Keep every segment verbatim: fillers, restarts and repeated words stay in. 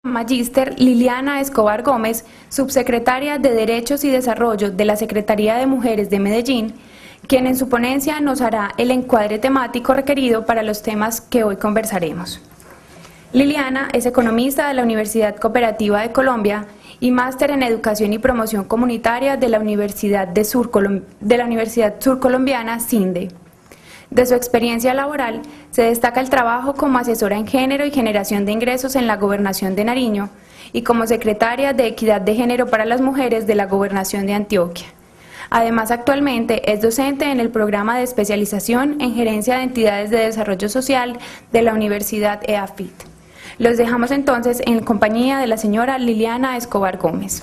Magíster Liliana Escobar Gómez, subsecretaria de Derechos y Desarrollo de la Secretaría de Mujeres de Medellín, quien en su ponencia nos hará el encuadre temático requerido para los temas que hoy conversaremos. Liliana es economista de la Universidad Cooperativa de Colombia y máster en Educación y Promoción Comunitaria de la Universidad, de Sur de la Universidad Surcolombiana, CINDE. De su experiencia laboral, se destaca el trabajo como asesora en género y generación de ingresos en la Gobernación de Nariño y como secretaria de Equidad de Género para las Mujeres de la Gobernación de Antioquia. Además, actualmente es docente en el programa de especialización en Gerencia de Entidades de Desarrollo Social de la Universidad E A F I T. Los dejamos entonces en compañía de la señora Liliana Escobar Gómez.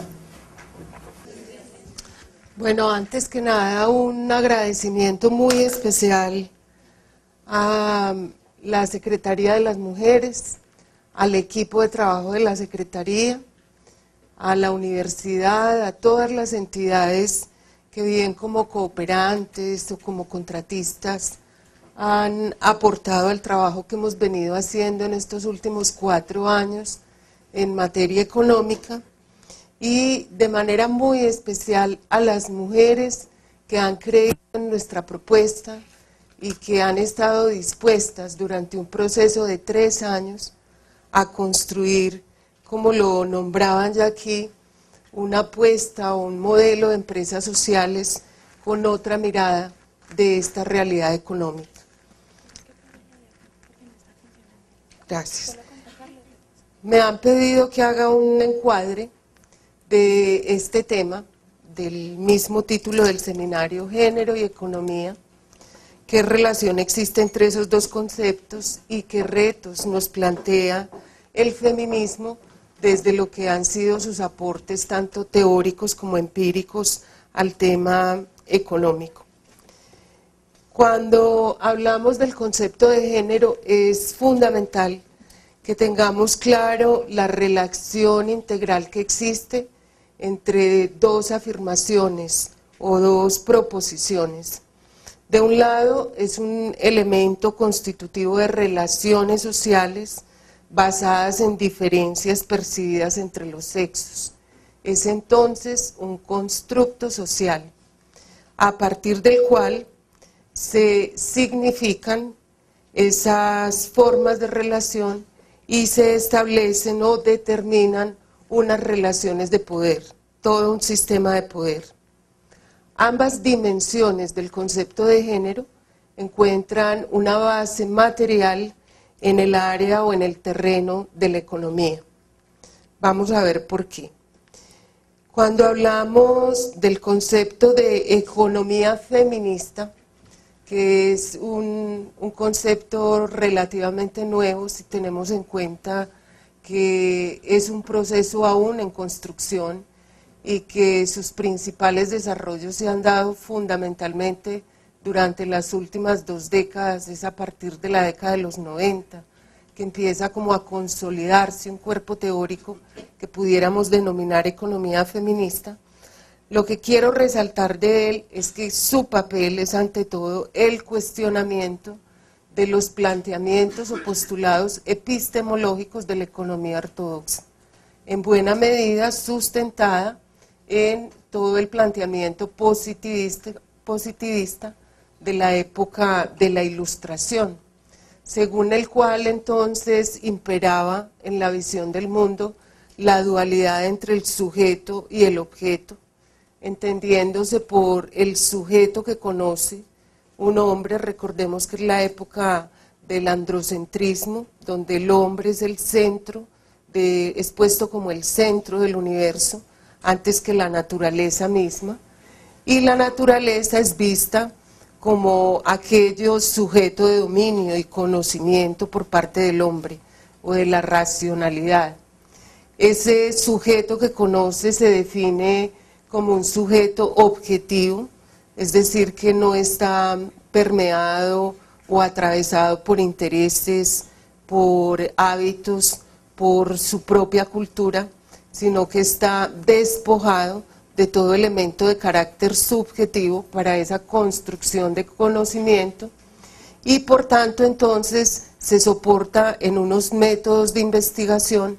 Bueno, antes que nada, un agradecimiento muy especial a la Secretaría de las Mujeres, al equipo de trabajo de la Secretaría, a la universidad, a todas las entidades que bien como cooperantes o como contratistas han aportado al trabajo que hemos venido haciendo en estos últimos cuatro años en materia económica, y de manera muy especial a las mujeres que han creído en nuestra propuesta y que han estado dispuestas durante un proceso de tres años a construir, como lo nombraban ya aquí, una apuesta o un modelo de empresas sociales con otra mirada de esta realidad económica. Gracias. Me han pedido que haga un encuadre de este tema, del mismo título del seminario, Género y Economía, qué relación existe entre esos dos conceptos y qué retos nos plantea el feminismo desde lo que han sido sus aportes tanto teóricos como empíricos al tema económico. Cuando hablamos del concepto de género es fundamental que tengamos claro la relación integral que existe entre dos afirmaciones o dos proposiciones. De un lado, es un elemento constitutivo de relaciones sociales basadas en diferencias percibidas entre los sexos. Es entonces un constructo social, a partir del cual se significan esas formas de relación y se establecen o determinan unas relaciones de poder, todo un sistema de poder. Ambas dimensiones del concepto de género encuentran una base material en el área o en el terreno de la economía. Vamos a ver por qué. Cuando hablamos del concepto de economía feminista, que es un, un concepto relativamente nuevo si tenemos en cuenta que es un proceso aún en construcción y que sus principales desarrollos se han dado fundamentalmente durante las últimas dos décadas, es a partir de la década de los noventa, que empieza como a consolidarse un cuerpo teórico que pudiéramos denominar economía feminista. Lo que quiero resaltar de él es que su papel es ante todo el cuestionamiento de los planteamientos o postulados epistemológicos de la economía ortodoxa, en buena medida sustentada en todo el planteamiento positivista, positivista de la época de la Ilustración, según el cual entonces imperaba en la visión del mundo la dualidad entre el sujeto y el objeto, entendiéndose por el sujeto que conoce, un hombre. Recordemos que es la época del androcentrismo, donde el hombre es el centro, de, es puesto como el centro del universo, antes que la naturaleza misma, y la naturaleza es vista como aquello sujeto de dominio y conocimiento por parte del hombre, o de la racionalidad. Ese sujeto que conoce se define como un sujeto objetivo, es decir, que no está permeado o atravesado por intereses, por hábitos, por su propia cultura, sino que está despojado de todo elemento de carácter subjetivo para esa construcción de conocimiento, y por tanto entonces se soporta en unos métodos de investigación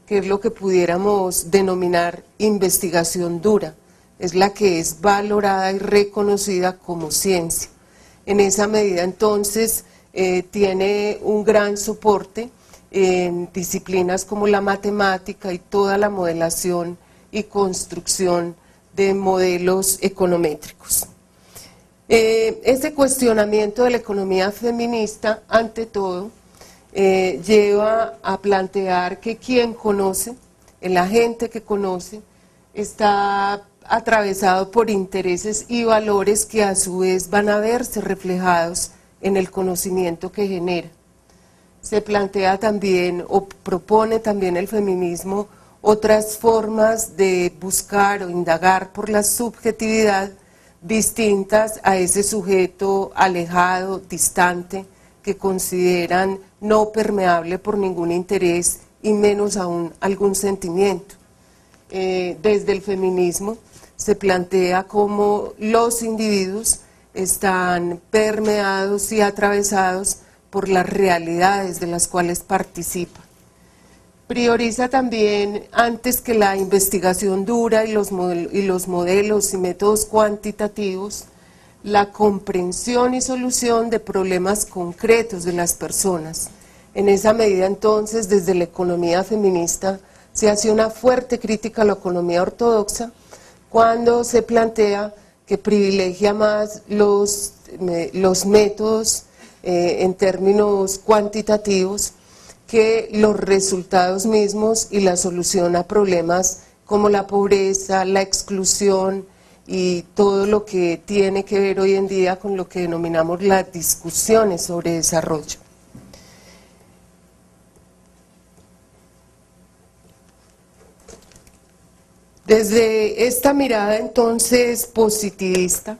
que es lo que pudiéramos denominar investigación dura, es la que es valorada y reconocida como ciencia. En esa medida entonces eh, tiene un gran soporte en disciplinas como la matemática y toda la modelación y construcción de modelos econométricos. Eh, este cuestionamiento de la economía feminista, ante todo, eh, lleva a plantear que quien conoce, el agente que conoce, está atravesado por intereses y valores que a su vez van a verse reflejados en el conocimiento que genera. Se plantea también o propone también el feminismo otras formas de buscar o indagar por la subjetividad distintas a ese sujeto alejado, distante, que consideran no permeable por ningún interés y menos aún algún sentimiento. Eh, desde el feminismo se plantea cómo los individuos están permeados y atravesados por las realidades de las cuales participan. Prioriza también, antes que la investigación dura y los, y los modelos y métodos cuantitativos, la comprensión y solución de problemas concretos de las personas. En esa medida entonces, desde la economía feminista, se hace una fuerte crítica a la economía ortodoxa cuando se plantea que privilegia más los, los métodos eh, en términos cuantitativos que los resultados mismos y la solución a problemas como la pobreza, la exclusión y todo lo que tiene que ver hoy en día con lo que denominamos las discusiones sobre desarrollo. Desde esta mirada entonces positivista,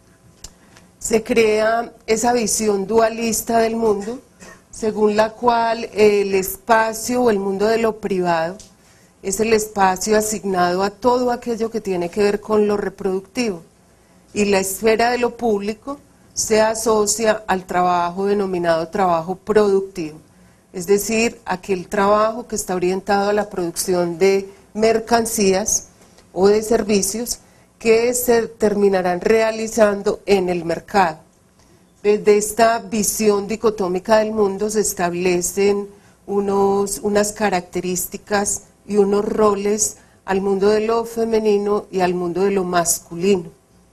se crea esa visión dualista del mundo, según la cual el espacio o el mundo de lo privado es el espacio asignado a todo aquello que tiene que ver con lo reproductivo, y la esfera de lo público se asocia al trabajo denominado trabajo productivo, es decir, aquel trabajo que está orientado a la producción de mercancías o de servicios que se terminarán realizando en el mercado. Desde esta visión dicotómica del mundo se establecen unos, unas características y unos roles al mundo de lo femenino y al mundo de lo masculino.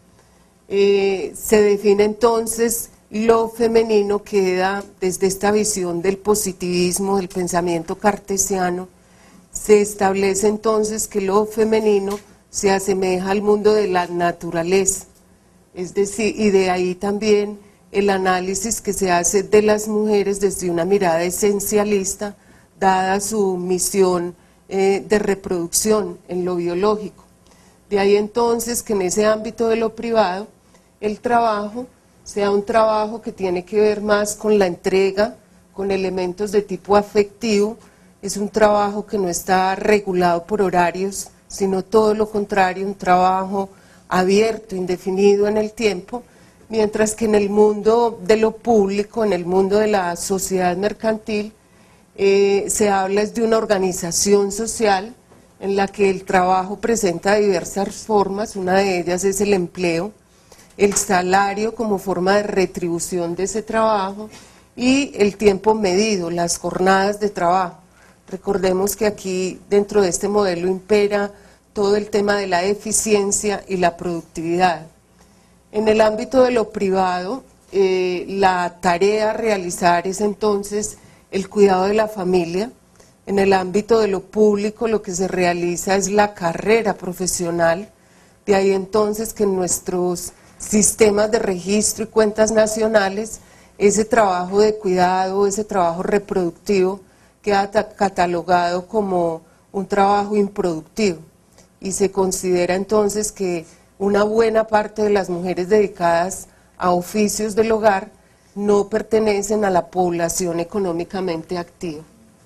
Eh, se define entonces lo femenino, queda desde esta visión del positivismo, del pensamiento cartesiano. Se establece entonces que lo femenino se asemeja al mundo de la naturaleza, es decir, y de ahí también el análisis que se hace de las mujeres desde una mirada esencialista, dada su misión eh, de reproducción en lo biológico. De ahí entonces que en ese ámbito de lo privado, el trabajo sea un trabajo que tiene que ver más con la entrega, con elementos de tipo afectivo. Es un trabajo que no está regulado por horarios, sino todo lo contrario, un trabajo abierto, indefinido en el tiempo, mientras que en el mundo de lo público, en el mundo de la sociedad mercantil, eh, se habla de una organización social en la que el trabajo presenta diversas formas. Una de ellas es el empleo, el salario como forma de retribución de ese trabajo y el tiempo medido, las jornadas de trabajo. Recordemos que aquí dentro de este modelo impera todo el tema de la eficiencia y la productividad. En el ámbito de lo privado, eh, la tarea a realizar es entonces el cuidado de la familia. En el ámbito de lo público lo que se realiza es la carrera profesional. De ahí entonces que en nuestros sistemas de registro y cuentas nacionales, ese trabajo de cuidado, ese trabajo reproductivo, queda catalogado como un trabajo improductivo, y se considera entonces que una buena parte de las mujeres dedicadas a oficios del hogar no pertenecen a la población económicamente activa.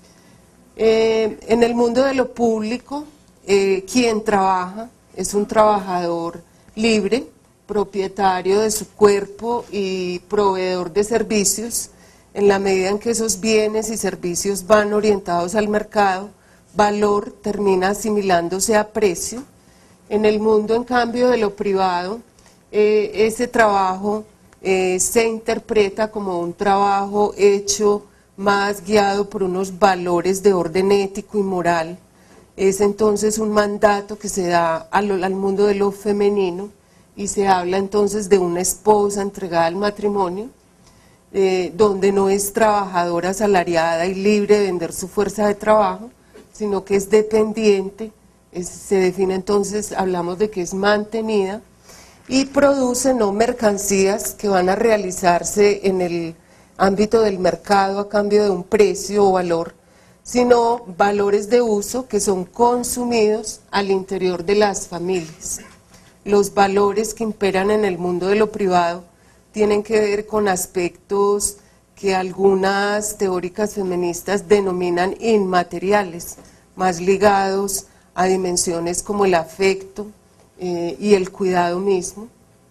Eh, en el mundo de lo público, eh, quien trabaja es un trabajador libre, propietario de su cuerpo y proveedor de servicios, en la medida en que esos bienes y servicios van orientados al mercado, valor termina asimilándose a precio. En el mundo, en cambio, de lo privado, eh, ese trabajo eh, se interpreta como un trabajo hecho más guiado por unos valores de orden ético y moral. Es entonces un mandato que se da al, al mundo de lo femenino, y se habla entonces de una esposa entregada al matrimonio, eh, donde no es trabajadora asalariada y libre de vender su fuerza de trabajo, sino que es dependiente. Es, se define entonces, hablamos de que es mantenida, y produce no mercancías que van a realizarse en el ámbito del mercado a cambio de un precio o valor, sino valores de uso que son consumidos al interior de las familias. Los valores que imperan en el mundo de lo privado tienen que ver con aspectos que algunas teóricas feministas denominan inmateriales, más ligados a dimensiones como el afecto eh, y el cuidado mismo.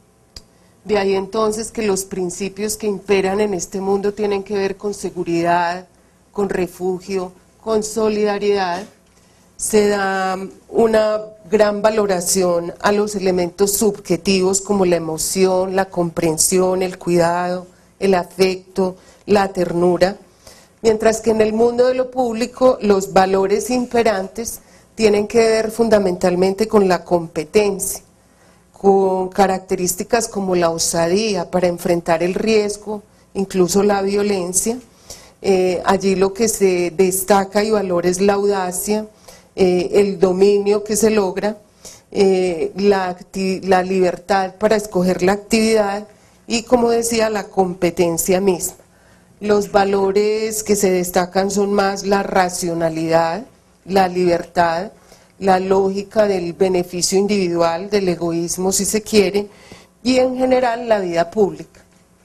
De ahí entonces que los principios que imperan en este mundo tienen que ver con seguridad, con refugio, con solidaridad. Se da una gran valoración a los elementos subjetivos como la emoción, la comprensión, el cuidado, el afecto, la ternura, mientras que en el mundo de lo público los valores imperantes tienen que ver fundamentalmente con la competencia, con características como la osadía para enfrentar el riesgo, incluso la violencia. Eh, allí lo que se destaca y valora es la audacia, eh, el dominio que se logra, eh, la, la libertad para escoger la actividad y, como decía, la competencia misma. Los valores que se destacan son más la racionalidad, la libertad, la lógica del beneficio individual, del egoísmo si se quiere, y en general la vida pública.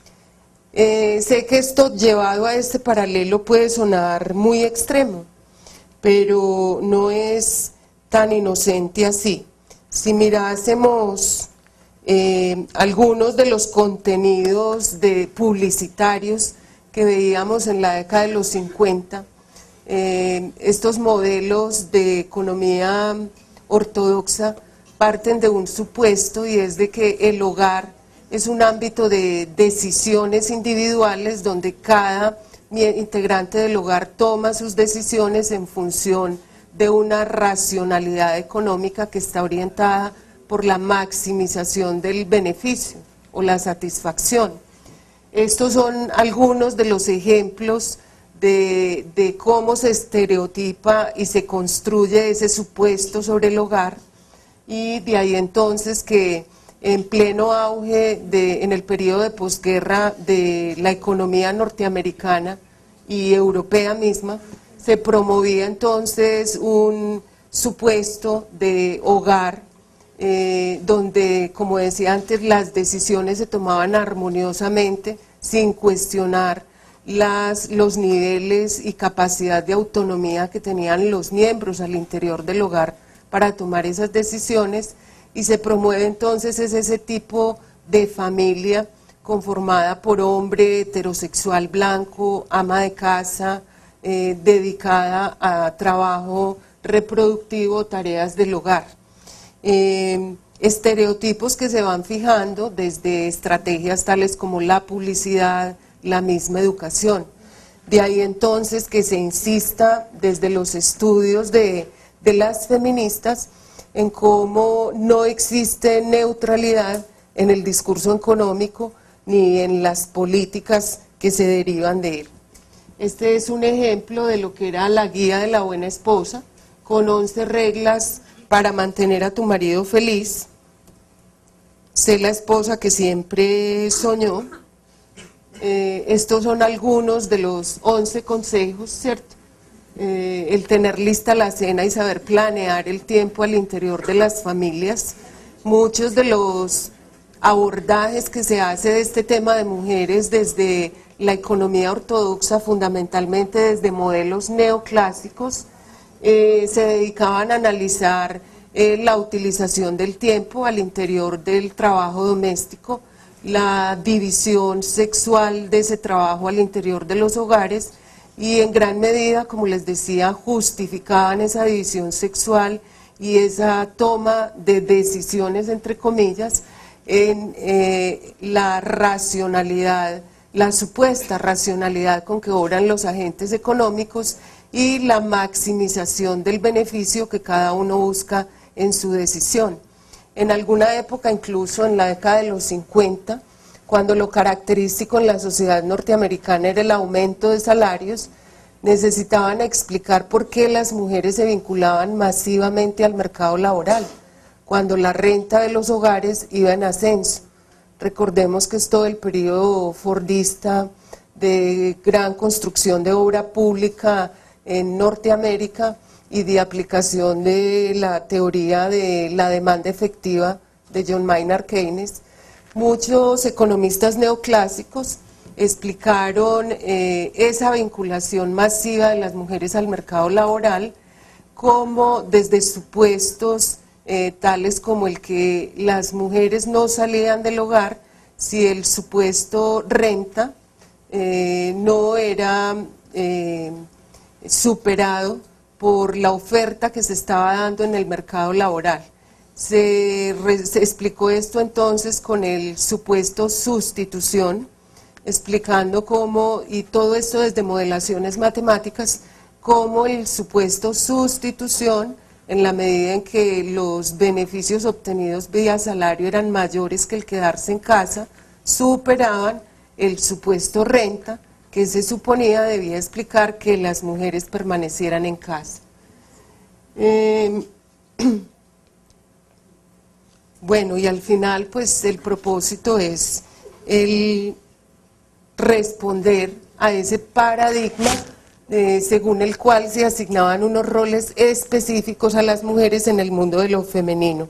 Eh, sé que esto llevado a este paralelo puede sonar muy extremo, pero no es tan inocente así. Si mirásemos eh, algunos de los contenidos de publicitarios que veíamos en la década de los cincuenta, eh, estos modelos de economía ortodoxa parten de un supuesto, y es de que el hogar es un ámbito de decisiones individuales donde cada integrante del hogar toma sus decisiones en función de una racionalidad económica que está orientada por la maximización del beneficio o la satisfacción. Estos son algunos de los ejemplos de, de cómo se estereotipa y se construye ese supuesto sobre el hogar, y de ahí entonces que en pleno auge de, en el periodo de posguerra de la economía norteamericana y europea misma, se promovía entonces un supuesto de hogar eh, donde, como decía antes, las decisiones se tomaban armoniosamente sin cuestionar las, los niveles y capacidad de autonomía que tenían los miembros al interior del hogar para tomar esas decisiones, y se promueve entonces es ese tipo de familia conformada por hombre heterosexual blanco, ama de casa, eh, dedicada a trabajo reproductivo, tareas del hogar. Eh, estereotipos que se van fijando desde estrategias tales como la publicidad, la misma educación. De ahí entonces que se insista desde los estudios de, de las feministas en cómo no existe neutralidad en el discurso económico ni en las políticas que se derivan de él. Este es un ejemplo de lo que era la guía de la buena esposa, con once reglas para mantener a tu marido feliz. Sé la esposa que siempre soñó. Eh, estos son algunos de los once consejos, ¿cierto? Eh, el tener lista la cena y saber planear el tiempo al interior de las familias. Muchos de los abordajes que se hace de este tema de mujeres desde la economía ortodoxa, fundamentalmente desde modelos neoclásicos, eh, se dedicaban a analizar eh, la utilización del tiempo al interior del trabajo doméstico, la división sexual de ese trabajo al interior de los hogares, y en gran medida, como les decía, justificaban esa división sexual y esa toma de decisiones, entre comillas, en eh, la racionalidad, la supuesta racionalidad con que obran los agentes económicos y la maximización del beneficio que cada uno busca en su decisión. En alguna época, incluso en la década de los cincuenta, cuando lo característico en la sociedad norteamericana era el aumento de salarios, necesitaban explicar por qué las mujeres se vinculaban masivamente al mercado laboral, cuando la renta de los hogares iba en ascenso. Recordemos que es todo el periodo fordista de gran construcción de obra pública en Norteamérica y de aplicación de la teoría de la demanda efectiva de John Maynard Keynes. Muchos economistas neoclásicos explicaron eh, esa vinculación masiva de las mujeres al mercado laboral como desde supuestos eh, tales como el que las mujeres no salían del hogar si el supuesto renta eh, no era eh, superado por la oferta que se estaba dando en el mercado laboral. Se, re, se explicó esto entonces con el supuesto sustitución, explicando cómo, y todo esto desde modelaciones matemáticas, cómo el supuesto sustitución, en la medida en que los beneficios obtenidos vía salario eran mayores que el quedarse en casa, superaban el supuesto renta, que se suponía debía explicar que las mujeres permanecieran en casa. Eh, bueno, y al final, pues el propósito es el responder a ese paradigma eh, según el cual se asignaban unos roles específicos a las mujeres en el mundo de lo femenino.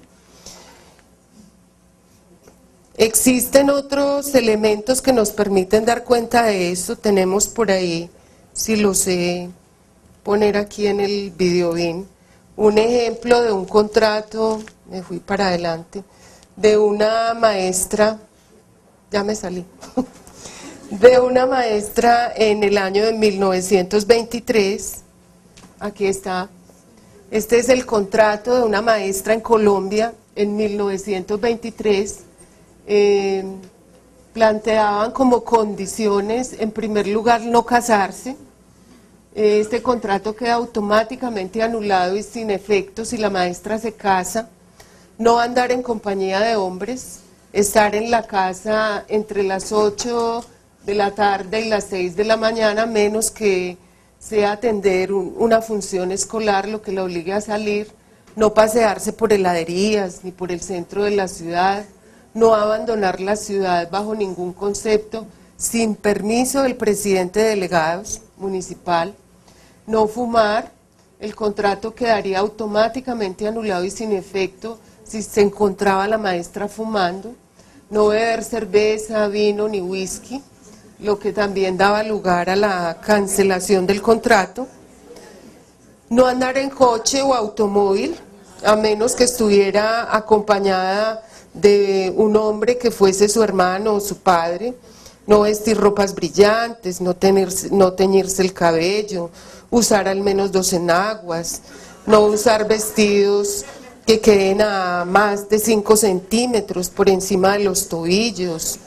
Existen otros elementos que nos permiten dar cuenta de esto. Tenemos por ahí, si lo sé poner aquí en el videobin, un ejemplo de un contrato, me fui para adelante, de una maestra, ya me salí, de una maestra en el año de mil novecientos veintitrés, aquí está, este es el contrato de una maestra en Colombia en mil novecientos veintitrés, eh, planteaban como condiciones, en primer lugar, no casarse. Este contrato queda automáticamente anulado y sin efecto si la maestra se casa, no andar en compañía de hombres, estar en la casa entre las ocho de la tarde y las seis de la mañana, menos que sea atender un, una función escolar, lo que la obligue a salir, no pasearse por heladerías ni por el centro de la ciudad, no abandonar la ciudad bajo ningún concepto, sin permiso del presidente de delegados municipal, no fumar. El contrato quedaría automáticamente anulado y sin efecto si se encontraba la maestra fumando, no beber cerveza, vino ni whisky, lo que también daba lugar a la cancelación del contrato, no andar en coche o automóvil, a menos que estuviera acompañada de un hombre que fuese su hermano o su padre, no vestir ropas brillantes, no, tenerse, no teñirse el cabello, usar al menos dos enaguas, no usar vestidos que queden a más de cinco centímetros por encima de los tobillos.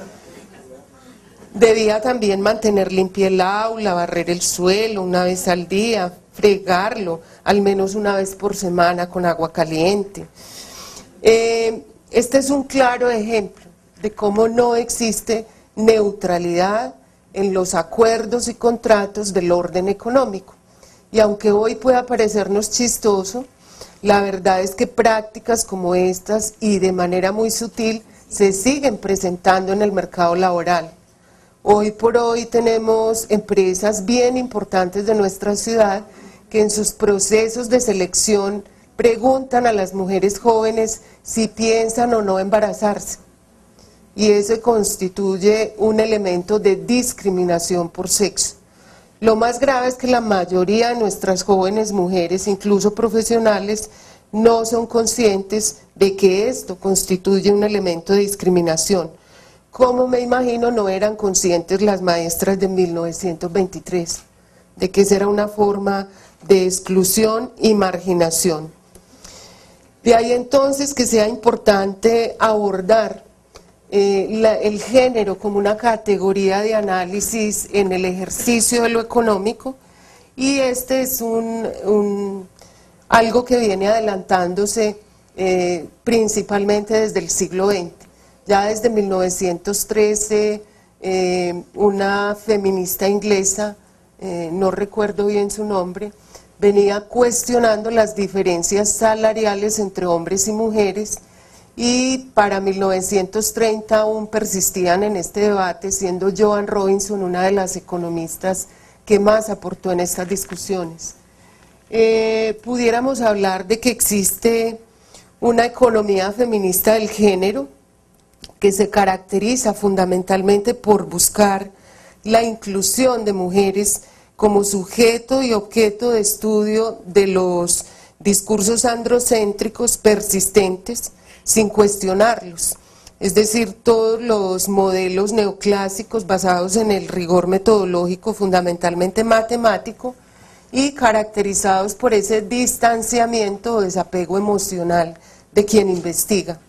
Debía también mantener limpia el aula, barrer el suelo una vez al día, fregarlo al menos una vez por semana con agua caliente. Eh, este es un claro ejemplo de cómo no existe neutralidad en los acuerdos y contratos del orden económico. Y aunque hoy pueda parecernos chistoso, la verdad es que prácticas como estas y de manera muy sutil se siguen presentando en el mercado laboral. Hoy por hoy tenemos empresas bien importantes de nuestra ciudad que en sus procesos de selección preguntan a las mujeres jóvenes si piensan o no embarazarse. Y eso constituye un elemento de discriminación por sexo. Lo más grave es que la mayoría de nuestras jóvenes mujeres, incluso profesionales, no son conscientes de que esto constituye un elemento de discriminación. Como me imagino no eran conscientes las maestras de mil novecientos veintitrés. de que esa era una forma de exclusión y marginación. De ahí entonces que sea importante abordar eh, la, el género como una categoría de análisis en el ejercicio de lo económico, y este es un, un, algo que viene adelantándose eh, principalmente desde el siglo veinte. Ya desde mil novecientos trece, eh, una feminista inglesa, eh, no recuerdo bien su nombre, venía cuestionando las diferencias salariales entre hombres y mujeres, y para mil novecientos treinta aún persistían en este debate, siendo Joan Robinson una de las economistas que más aportó en estas discusiones. Eh, pudiéramos hablar de que existe una economía feminista del género que se caracteriza fundamentalmente por buscar la inclusión de mujeres como sujeto y objeto de estudio de los discursos androcéntricos persistentes sin cuestionarlos. Es decir, todos los modelos neoclásicos basados en el rigor metodológico fundamentalmente matemático y caracterizados por ese distanciamiento o desapego emocional de quien investiga.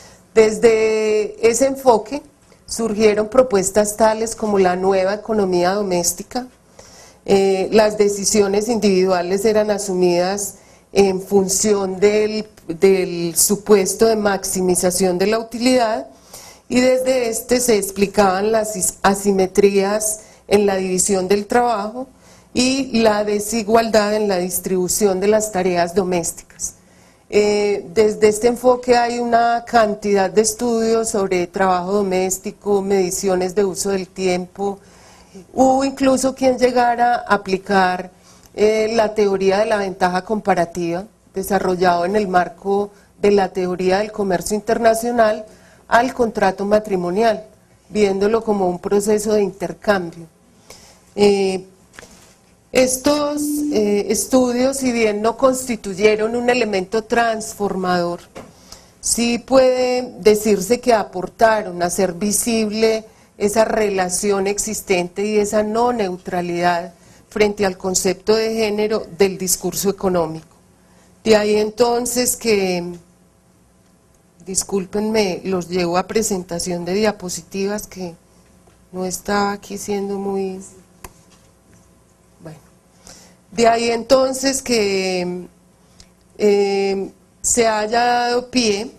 Desde ese enfoque surgieron propuestas tales como la nueva economía doméstica. Eh, las decisiones individuales eran asumidas en función del, del supuesto de maximización de la utilidad, y desde este se explicaban las asimetrías en la división del trabajo y la desigualdad en la distribución de las tareas domésticas. Eh, desde este enfoque hay una cantidad de estudios sobre trabajo doméstico, mediciones de uso del tiempo. Hubo incluso quien llegara a aplicar eh, la teoría de la ventaja comparativa, desarrollado en el marco de la teoría del comercio internacional, al contrato matrimonial, viéndolo como un proceso de intercambio. Eh, estos eh, estudios, si bien no constituyeron un elemento transformador, sí puede decirse que aportaron a hacer visible esa relación existente y esa no neutralidad frente al concepto de género del discurso económico. De ahí entonces que, discúlpenme, los llevo a presentación de diapositivas que no está aquí siendo muy... Bueno, de ahí entonces que eh, se haya dado pie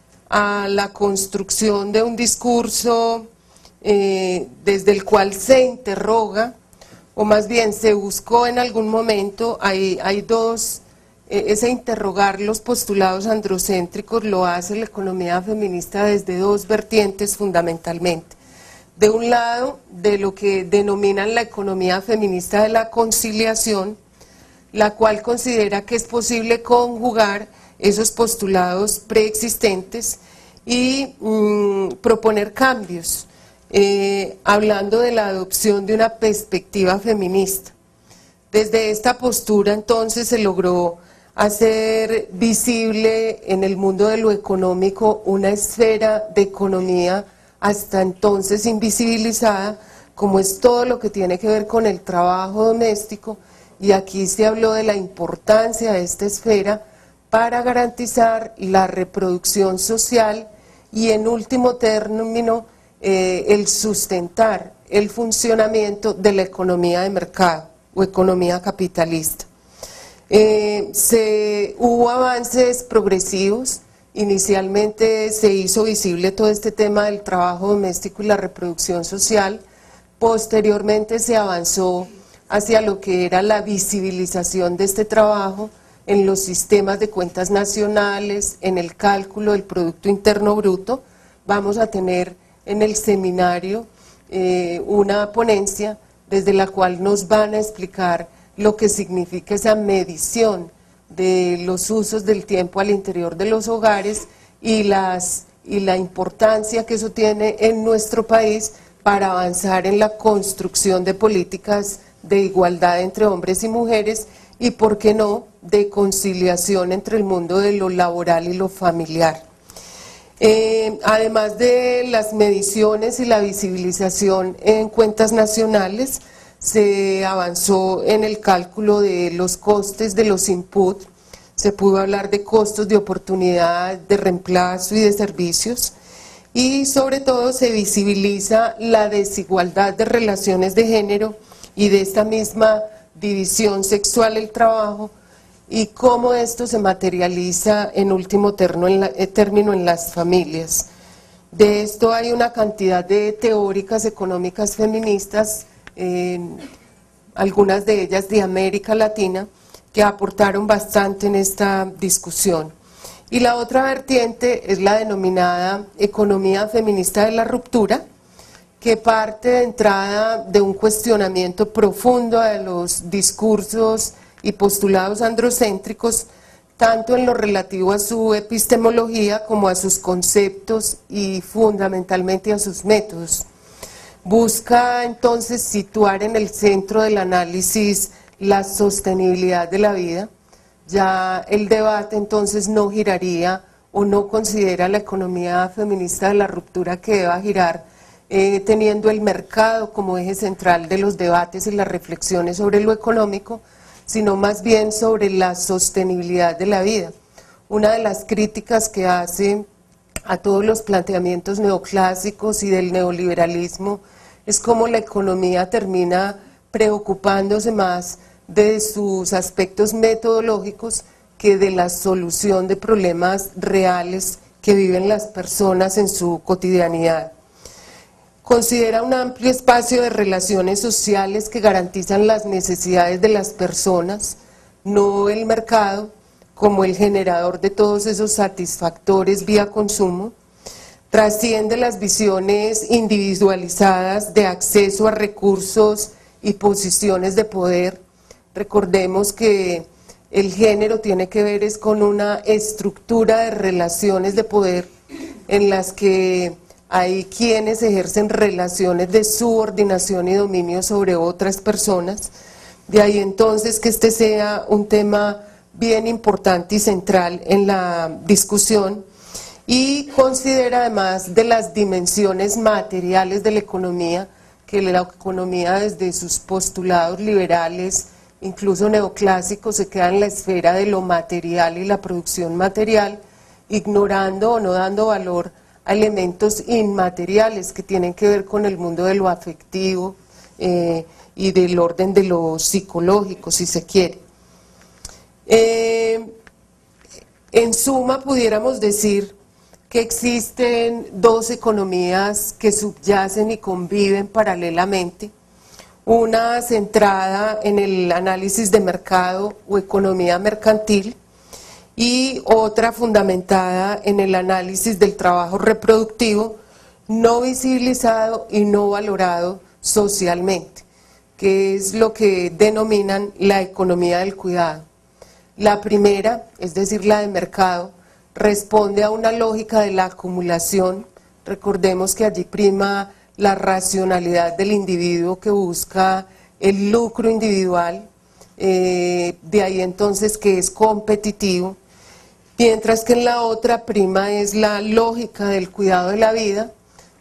a la construcción de un discurso Eh, desde el cual se interroga, o más bien se buscó en algún momento, hay, hay dos, eh, ese interrogar los postulados androcéntricos lo hace la economía feminista desde dos vertientes fundamentalmente. De un lado, de lo que denominan la economía feminista de la conciliación, la cual considera que es posible conjugar esos postulados preexistentes y mm, proponer cambios, Eh, hablando de la adopción de una perspectiva feminista. Desde esta postura entonces se logró hacer visible en el mundo de lo económico una esfera de economía hasta entonces invisibilizada, como es todo lo que tiene que ver con el trabajo doméstico, y aquí se habló de la importancia de esta esfera para garantizar la reproducción social y, en último término, Eh, el sustentar el funcionamiento de la economía de mercado o economía capitalista. Eh, se, hubo avances progresivos. Inicialmente se hizo visible todo este tema del trabajo doméstico y la reproducción social. Posteriormente se avanzó hacia lo que era la visibilización de este trabajo en los sistemas de cuentas nacionales, en el cálculo del Producto Interno Bruto. Vamos a tener en el seminario eh, una ponencia desde la cual nos van a explicar lo que significa esa medición de los usos del tiempo al interior de los hogares y, las, y la importancia que eso tiene en nuestro país para avanzar en la construcción de políticas de igualdad entre hombres y mujeres y, por qué no, de conciliación entre el mundo de lo laboral y lo familiar. Eh, además de las mediciones y la visibilización en cuentas nacionales, se avanzó en el cálculo de los costes de los inputs, se pudo hablar de costos de oportunidad, de reemplazo y de servicios, y sobre todo se visibiliza la desigualdad de relaciones de género y de esta misma división sexual del trabajo, y cómo esto se materializa en último terno en la, eh, término en las familias. De esto hay una cantidad de teóricas económicas feministas, eh, algunas de ellas de América Latina, que aportaron bastante en esta discusión. Y la otra vertiente es la denominada economía feminista de la ruptura, que parte de entrada de un cuestionamiento profundo de los discursos y postulados androcéntricos, tanto en lo relativo a su epistemología como a sus conceptos y fundamentalmente a sus métodos. Busca entonces situar en el centro del análisis la sostenibilidad de la vida. Ya el debate entonces no giraría o no considera la economía feminista de la ruptura que deba girar eh, teniendo el mercado como eje central de los debates y las reflexiones sobre lo económico, sino más bien sobre la sostenibilidad de la vida. Una de las críticas que hace a todos los planteamientos neoclásicos y del neoliberalismo es cómo la economía termina preocupándose más de sus aspectos metodológicos que de la solución de problemas reales que viven las personas en su cotidianidad. Considera un amplio espacio de relaciones sociales que garantizan las necesidades de las personas, no el mercado como el generador de todos esos satisfactores vía consumo. Trasciende las visiones individualizadas de acceso a recursos y posiciones de poder. Recordemos que el género tiene que ver es con una estructura de relaciones de poder en las que hay quienes ejercen relaciones de subordinación y dominio sobre otras personas. De ahí entonces que este sea un tema bien importante y central en la discusión, y considera además de las dimensiones materiales de la economía, que la economía desde sus postulados liberales, incluso neoclásicos, se queda en la esfera de lo material y la producción material, ignorando o no dando valor a elementos inmateriales que tienen que ver con el mundo de lo afectivo eh, y del orden de lo psicológico, si se quiere. Eh, en suma, pudiéramos decir que existen dos economías que subyacen y conviven paralelamente, una centrada en el análisis de mercado o economía mercantil, y otra fundamentada en el análisis del trabajo reproductivo, no visibilizado y no valorado socialmente, que es lo que denominan la economía del cuidado. La primera, es decir, la de mercado, responde a una lógica de la acumulación. Recordemos que allí prima la racionalidad del individuo que busca el lucro individual, eh, de ahí entonces que es competitivo, mientras que en la otra prima es la lógica del cuidado de la vida,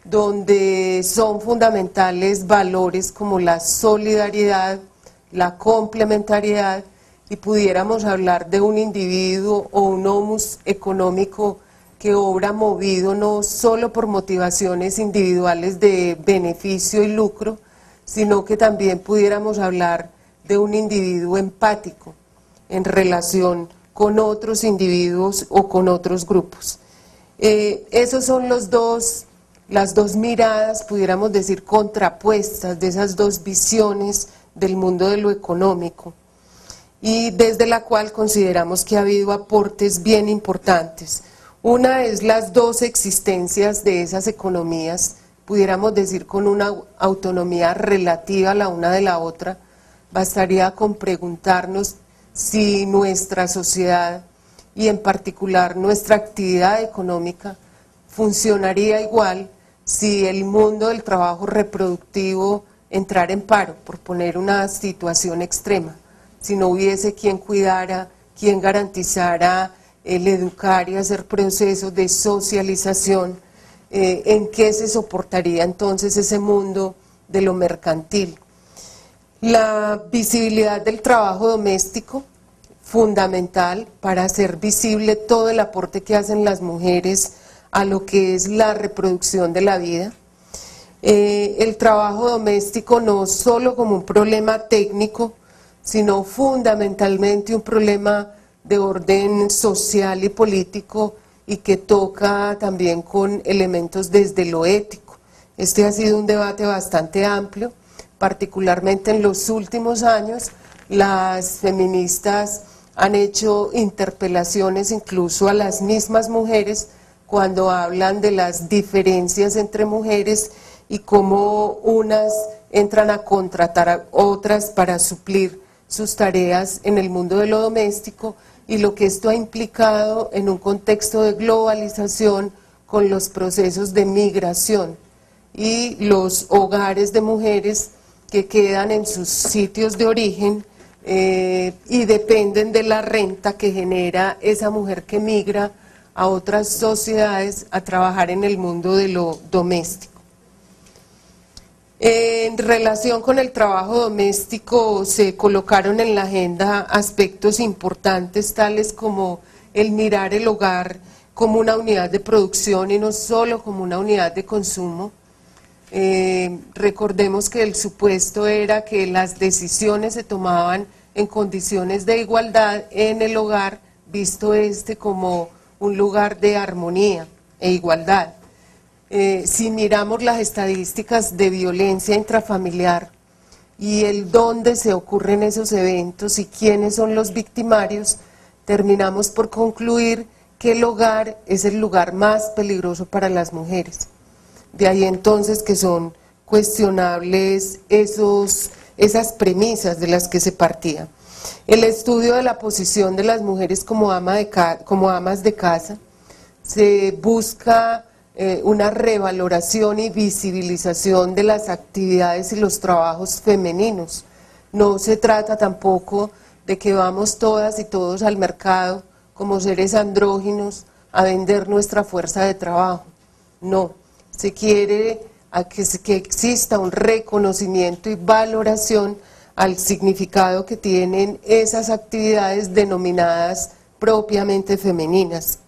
donde son fundamentales valores como la solidaridad, la complementariedad, y pudiéramos hablar de un individuo o un homus económico que obra movido no solo por motivaciones individuales de beneficio y lucro, sino que también pudiéramos hablar de un individuo empático en relación con otros individuos o con otros grupos. Eh, esos son los dos, las dos miradas, pudiéramos decir, contrapuestas de esas dos visiones del mundo de lo económico, y desde la cual consideramos que ha habido aportes bien importantes. Una es las dos existencias de esas economías, pudiéramos decir con una autonomía relativa la una de la otra. Bastaría con preguntarnos si nuestra sociedad y en particular nuestra actividad económica funcionaría igual si el mundo del trabajo reproductivo entrara en paro, por poner una situación extrema, si no hubiese quien cuidara, quien garantizara el educar y hacer procesos de socialización, eh, en qué se soportaría entonces ese mundo de lo mercantil. La visibilidad del trabajo doméstico, fundamental para hacer visible todo el aporte que hacen las mujeres a lo que es la reproducción de la vida. Eh, el trabajo doméstico no solo como un problema técnico, sino fundamentalmente un problema de orden social y político y que toca también con elementos desde lo ético. Este ha sido un debate bastante amplio, particularmente en los últimos años. Las feministas han hecho interpelaciones incluso a las mismas mujeres cuando hablan de las diferencias entre mujeres y cómo unas entran a contratar a otras para suplir sus tareas en el mundo de lo doméstico y lo que esto ha implicado en un contexto de globalización con los procesos de migración y los hogares de mujeres que quedan en sus sitios de origen eh, y dependen de la renta que genera esa mujer que migra a otras sociedades a trabajar en el mundo de lo doméstico. En relación con el trabajo doméstico se colocaron en la agenda aspectos importantes tales como el mirar el hogar como una unidad de producción y no solo como una unidad de consumo. Eh, recordemos que el supuesto era que las decisiones se tomaban en condiciones de igualdad en el hogar, visto este como un lugar de armonía e igualdad. Eh, si miramos las estadísticas de violencia intrafamiliar y el dónde se ocurren esos eventos y quiénes son los victimarios, terminamos por concluir que el hogar es el lugar más peligroso para las mujeres. De ahí entonces que son cuestionables esos, esas premisas de las que se partía. El estudio de la posición de las mujeres como, ama de como amas de casa, se busca eh, una revaloración y visibilización de las actividades y los trabajos femeninos. No se trata tampoco de que vamos todas y todos al mercado como seres andróginos a vender nuestra fuerza de trabajo, no. Se quiere a que, que exista un reconocimiento y valoración al significado que tienen esas actividades denominadas propiamente femeninas.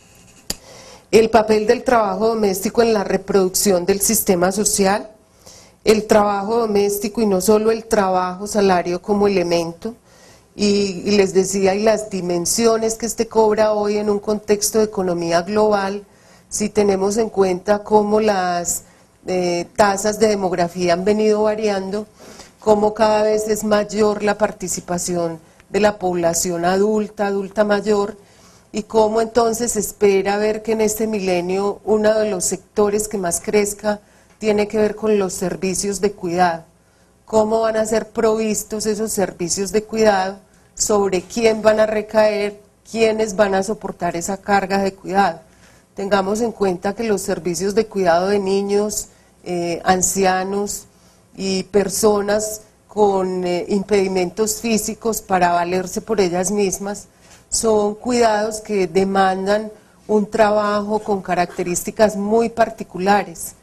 El papel del trabajo doméstico en la reproducción del sistema social, el trabajo doméstico y no solo el trabajo salario como elemento, y, y les decía, y las dimensiones que este cobra hoy en un contexto de economía global, si tenemos en cuenta cómo las eh, tasas de demografía han venido variando, cómo cada vez es mayor la participación de la población adulta, adulta mayor, y cómo entonces se espera ver que en este milenio uno de los sectores que más crezca tiene que ver con los servicios de cuidado. Cómo van a ser provistos esos servicios de cuidado, sobre quién van a recaer, quiénes van a soportar esa carga de cuidado. Tengamos en cuenta que los servicios de cuidado de niños, eh, ancianos y personas con eh, impedimentos físicos para valerse por ellas mismas, son cuidados que demandan un trabajo con características muy particulares,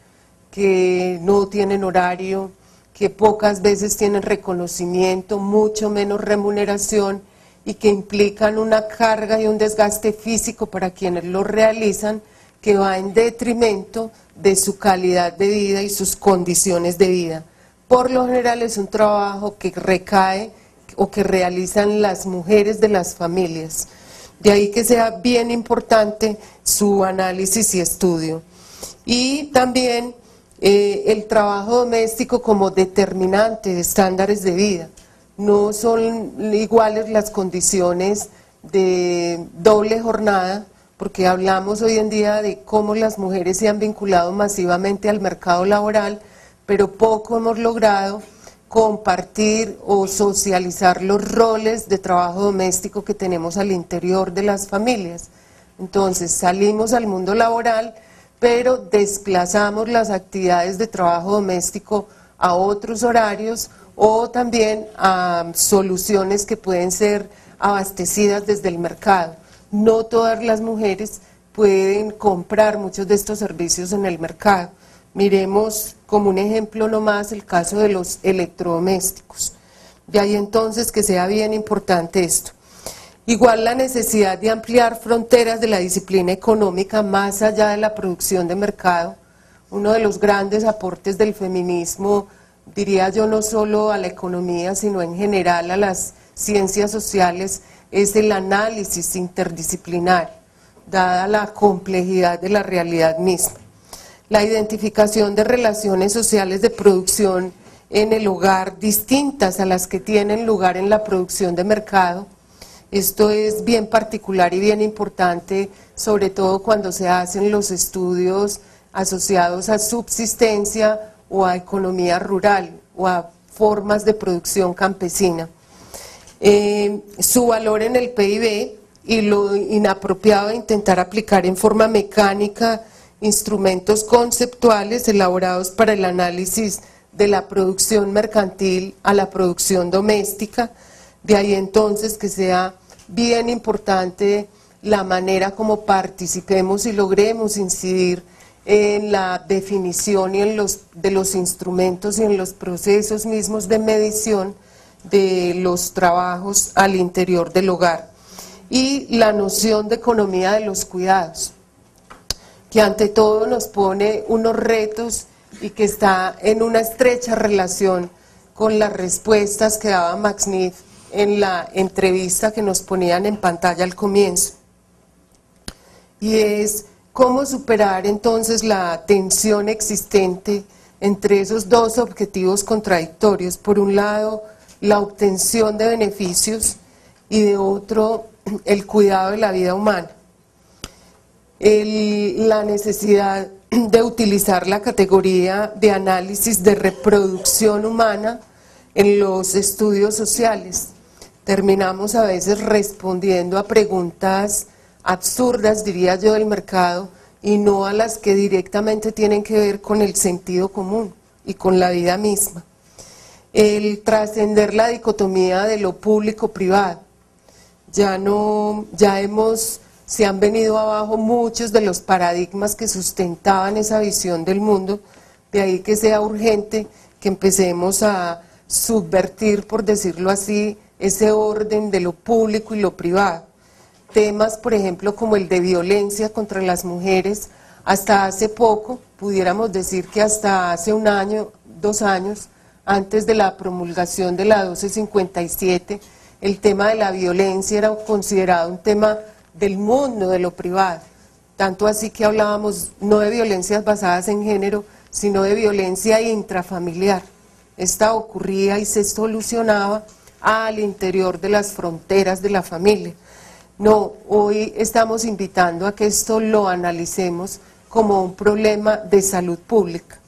que no tienen horario, que pocas veces tienen reconocimiento, mucho menos remuneración, y que implican una carga y un desgaste físico para quienes lo realizan que va en detrimento de su calidad de vida y sus condiciones de vida. Por lo general es un trabajo que recae o que realizan las mujeres de las familias. De ahí que sea bien importante su análisis y estudio. Y también eh, el trabajo doméstico como determinante de estándares de vida. No son iguales las condiciones de doble jornada, porque hablamos hoy en día de cómo las mujeres se han vinculado masivamente al mercado laboral, pero poco hemos logrado compartir o socializar los roles de trabajo doméstico que tenemos al interior de las familias. Entonces salimos al mundo laboral, pero desplazamos las actividades de trabajo doméstico a otros horarios o también a soluciones que pueden ser abastecidas desde el mercado. No todas las mujeres pueden comprar muchos de estos servicios en el mercado. Miremos como un ejemplo nomás el caso de los electrodomésticos. De ahí entonces que sea bien importante esto. Igual la necesidad de ampliar fronteras de la disciplina económica más allá de la producción de mercado. Uno de los grandes aportes del feminismo, diría yo, no solo a la economía, sino en general a las ciencias sociales, es el análisis interdisciplinario, dada la complejidad de la realidad misma. La identificación de relaciones sociales de producción en el hogar distintas a las que tienen lugar en la producción de mercado. Esto es bien particular y bien importante, sobre todo cuando se hacen los estudios asociados a subsistencia o a economía rural o a formas de producción campesina. Eh, su valor en el P I B y lo inapropiado de intentar aplicar en forma mecánica instrumentos conceptuales elaborados para el análisis de la producción mercantil a la producción doméstica. De ahí entonces que sea bien importante la manera como participemos y logremos incidir en la definición y en los, de los instrumentos y en los procesos mismos de medición de los trabajos al interior del hogar. Y la noción de economía de los cuidados, que ante todo nos pone unos retos y que está en una estrecha relación con las respuestas que daba Max Neff en la entrevista que nos ponían en pantalla al comienzo. Y es cómo superar entonces la tensión existente entre esos dos objetivos contradictorios. Por un lado, la obtención de beneficios y de otro, el cuidado de la vida humana. El, la necesidad de utilizar la categoría de análisis de reproducción humana en los estudios sociales. Terminamos a veces respondiendo a preguntas absurdas, diría yo, del mercado y no a las que directamente tienen que ver con el sentido común y con la vida misma. El trascender la dicotomía de lo público-privado. Ya no, ya hemos, se han venido abajo muchos de los paradigmas que sustentaban esa visión del mundo, de ahí que sea urgente que empecemos a subvertir, por decirlo así, ese orden de lo público y lo privado. Temas, por ejemplo, como el de violencia contra las mujeres, hasta hace poco, pudiéramos decir que hasta hace un año, dos años, antes de la promulgación de la doce cincuenta y siete, el tema de la violencia era considerado un tema del mundo, de lo privado. Tanto así que hablábamos no de violencias basadas en género, sino de violencia intrafamiliar. Esta ocurría y se solucionaba al interior de las fronteras de la familia. No, hoy estamos invitando a que esto lo analicemos como un problema de salud pública.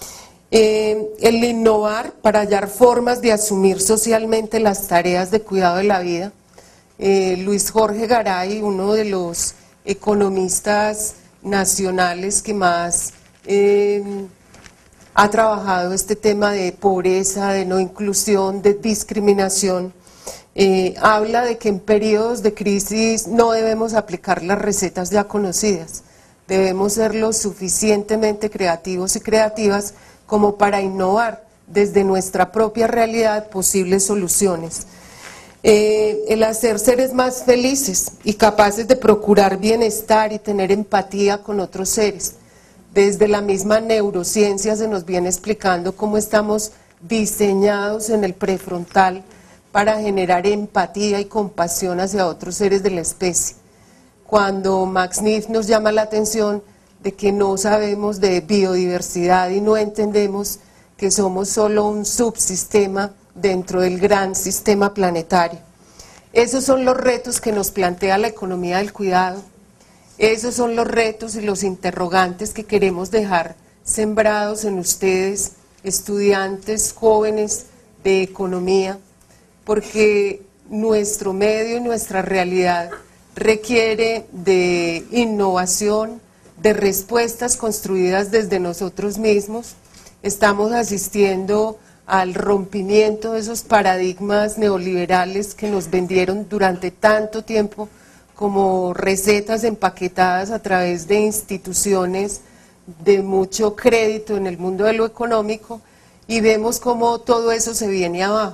Eh, el innovar para hallar formas de asumir socialmente las tareas de cuidado de la vida. Eh, Luis Jorge Garay, uno de los economistas nacionales que más eh, ha trabajado este tema de pobreza, de no inclusión, de discriminación, eh, habla de que en periodos de crisis no debemos aplicar las recetas ya conocidas, debemos ser lo suficientemente creativos y creativas como para innovar desde nuestra propia realidad posibles soluciones. Eh, el hacer seres más felices y capaces de procurar bienestar y tener empatía con otros seres. Desde la misma neurociencia se nos viene explicando cómo estamos diseñados en el prefrontal para generar empatía y compasión hacia otros seres de la especie. Cuando Max Neff nos llama la atención de que no sabemos de biodiversidad y no entendemos que somos solo un subsistema dentro del gran sistema planetario. Esos son los retos que nos plantea la economía del cuidado, esos son los retos y los interrogantes que queremos dejar sembrados en ustedes, estudiantes jóvenes de economía, porque nuestro medio y nuestra realidad requiere de innovación, de respuestas construidas desde nosotros mismos. Estamos asistiendo al rompimiento de esos paradigmas neoliberales que nos vendieron durante tanto tiempo como recetas empaquetadas a través de instituciones de mucho crédito en el mundo de lo económico, y vemos cómo todo eso se viene abajo.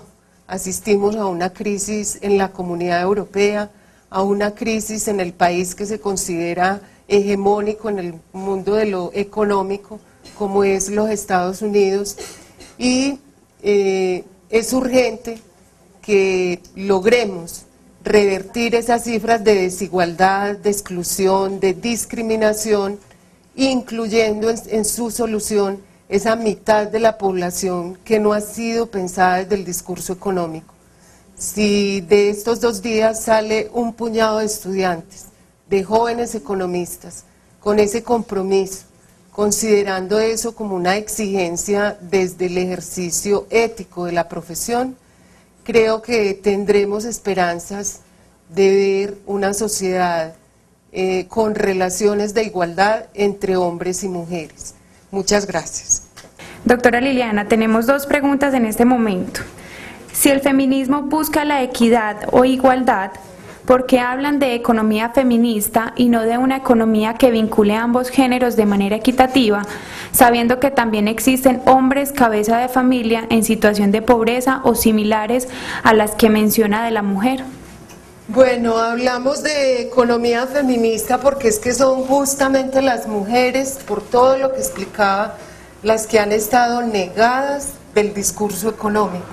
asistimos a una crisis en la Comunidad Europea, a una crisis en el país que se considera hegemónico en el mundo de lo económico, como es los Estados Unidos, y eh, es urgente que logremos revertir esas cifras de desigualdad, de exclusión, de discriminación, incluyendo en, en su solución esa mitad de la población que no ha sido pensada desde el discurso económico. Si de estos dos días sale un puñado de estudiantes, de jóvenes economistas, con ese compromiso, considerando eso como una exigencia desde el ejercicio ético de la profesión, creo que tendremos esperanzas de ver una sociedad eh, con relaciones de igualdad entre hombres y mujeres. Muchas gracias. Doctora Liliana, tenemos dos preguntas en este momento. Si el feminismo busca la equidad o igualdad, ¿por qué hablan de economía feminista y no de una economía que vincule ambos géneros de manera equitativa, sabiendo que también existen hombres cabeza de familia en situación de pobreza o similares a las que menciona de la mujer? Bueno, hablamos de economía feminista porque es que son justamente las mujeres, por todo lo que explicaba, las que han estado negadas del discurso económico.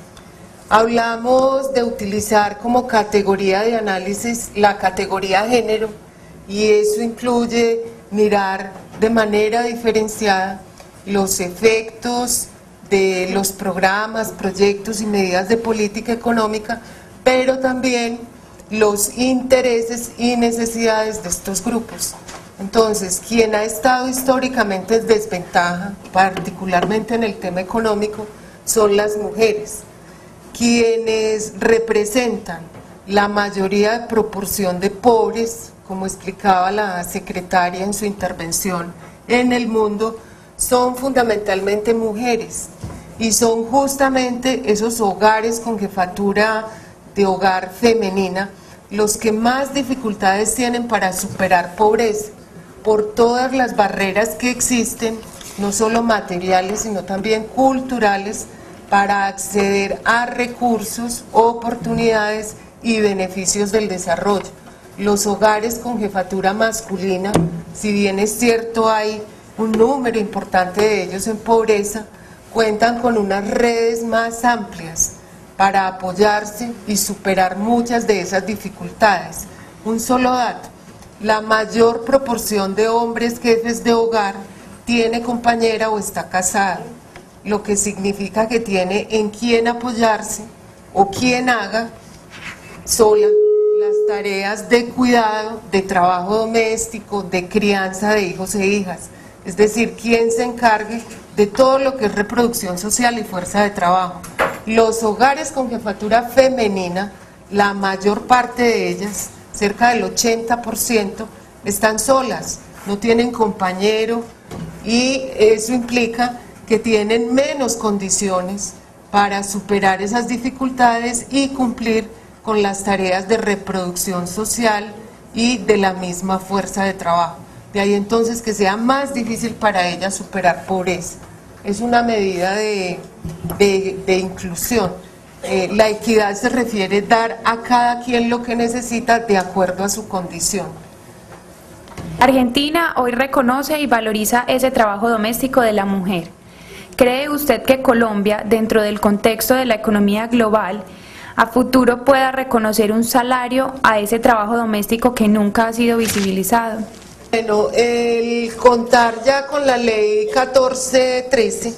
Hablamos de utilizar como categoría de análisis la categoría género, y eso incluye mirar de manera diferenciada los efectos de los programas, proyectos y medidas de política económica, pero también los intereses y necesidades de estos grupos. Entonces, quien ha estado históricamente en desventaja, particularmente en el tema económico, son las mujeres, quienes representan la mayoría de proporción de pobres, como explicaba la secretaria en su intervención, en el mundo, son fundamentalmente mujeres, y son justamente esos hogares con jefatura de hogar femenina los que más dificultades tienen para superar pobreza, por todas las barreras que existen, no solo materiales, sino también culturales, para acceder a recursos, oportunidades y beneficios del desarrollo. Los hogares con jefatura masculina, si bien es cierto hay un número importante de ellos en pobreza, cuentan con unas redes más amplias para apoyarse y superar muchas de esas dificultades. Un solo dato: la mayor proporción de hombres jefes de hogar tiene compañera o está casado, lo que significa que tiene en quién apoyarse o quien haga sola las tareas de cuidado, de trabajo doméstico, de crianza de hijos e hijas, es decir, quien se encargue de todo lo que es reproducción social y fuerza de trabajo. Los hogares con jefatura femenina, la mayor parte de ellas, cerca del ochenta por ciento, están solas, no tienen compañero, y eso implica que tienen menos condiciones para superar esas dificultades y cumplir con las tareas de reproducción social y de la misma fuerza de trabajo. De ahí entonces que sea más difícil para ellas superar pobreza. Es una medida de, de, de inclusión. Eh, la equidad se refiere a dar a cada quien lo que necesita de acuerdo a su condición. Argentina hoy reconoce y valoriza ese trabajo doméstico de la mujer. ¿Cree usted que Colombia, dentro del contexto de la economía global, a futuro pueda reconocer un salario a ese trabajo doméstico que nunca ha sido visibilizado? Bueno, el contar ya con la ley catorce trece,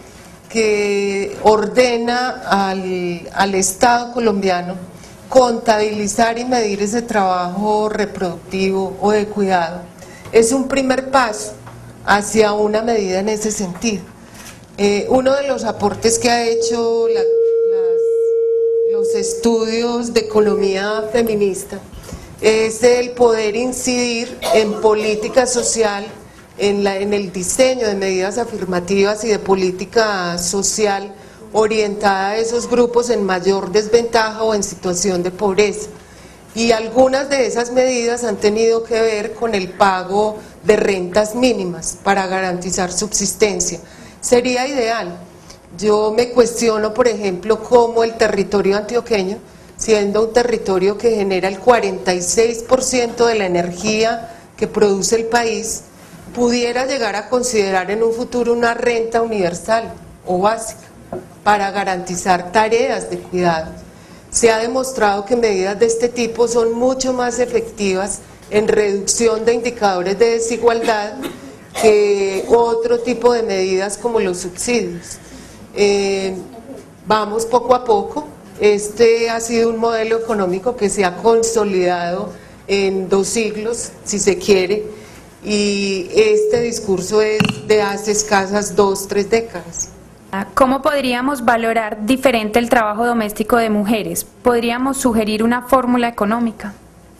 que ordena al, al Estado colombiano contabilizar y medir ese trabajo reproductivo o de cuidado, es un primer paso hacia una medida en ese sentido. Eh, uno de los aportes que ha hecho la, las, los estudios de economía feminista es el poder incidir en política social, en, la, en el diseño de medidas afirmativas y de política social orientada a esos grupos en mayor desventaja o en situación de pobreza. Y algunas de esas medidas han tenido que ver con el pago de rentas mínimas para garantizar subsistencia. Sería ideal Yo me cuestiono, por ejemplo, cómo el territorio antioqueño, siendo un territorio que genera el cuarenta y seis por ciento de la energía que produce el país, pudiera llegar a considerar en un futuro una renta universal o básica para garantizar tareas de cuidado. Se ha demostrado que medidas de este tipo son mucho más efectivas en reducción de indicadores de desigualdad que otro tipo de medidas como los subsidios. Eh, vamos poco a poco. Este ha sido un modelo económico que se ha consolidado en dos siglos, si se quiere, y este discurso es de hace escasas dos, tres décadas. ¿Cómo podríamos valorar diferente el trabajo doméstico de mujeres? ¿Podríamos sugerir una fórmula económica?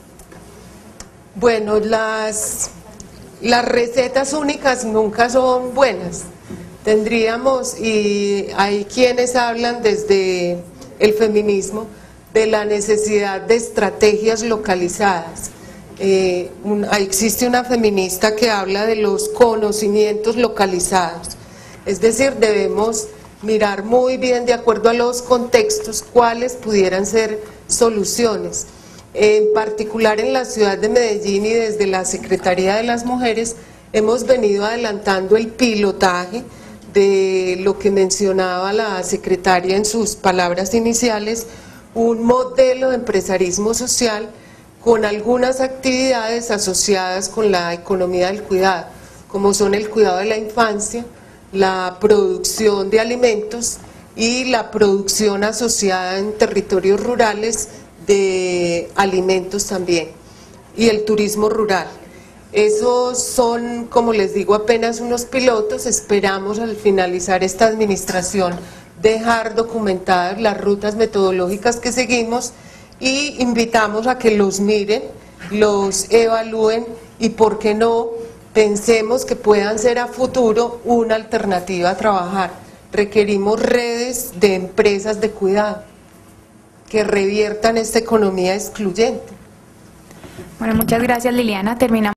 Bueno, las, las recetas únicas nunca son buenas. Tendríamos, y hay quienes hablan desde el feminismo, de la necesidad de estrategias localizadas. Eh, un, existe una feminista que habla de los conocimientos localizados, es decir, debemos mirar muy bien de acuerdo a los contextos cuáles pudieran ser soluciones. En particular en la ciudad de Medellín y desde la Secretaría de las Mujeres hemos venido adelantando el pilotaje de lo que mencionaba la secretaria en sus palabras iniciales, un modelo de empresarismo social con algunas actividades asociadas con la economía del cuidado, como son el cuidado de la infancia, la producción de alimentos y la producción asociada en territorios rurales de alimentos también, y el turismo rural. Esos son, como les digo, apenas unos pilotos. Esperamos al finalizar esta administración dejar documentadas las rutas metodológicas que seguimos y invitamos a que los miren, los evalúen y, por qué no, pensemos que puedan ser a futuro una alternativa a trabajar. Requerimos redes de empresas de cuidado que reviertan esta economía excluyente. Bueno, muchas gracias, Liliana. Terminamos.